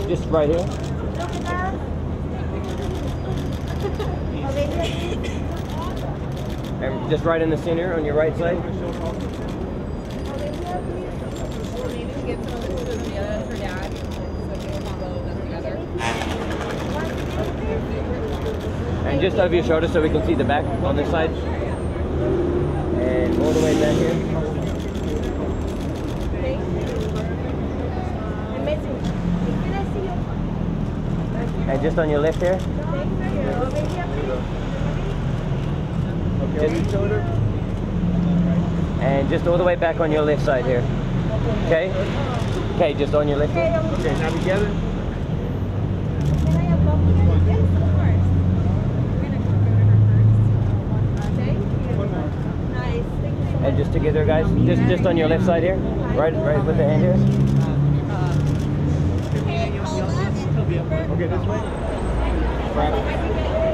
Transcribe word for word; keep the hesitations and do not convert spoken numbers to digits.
just right here. And just right in the center on your right side. And just over your shoulder so we can see the back on this side. And all the way down here. And just on your left here. Just, and just all the way back on your left side here. Okay? Okay, just on your left. Okay, now together. And just together, guys. Just just on your left side here. Right right with the hand here. Okay, this way.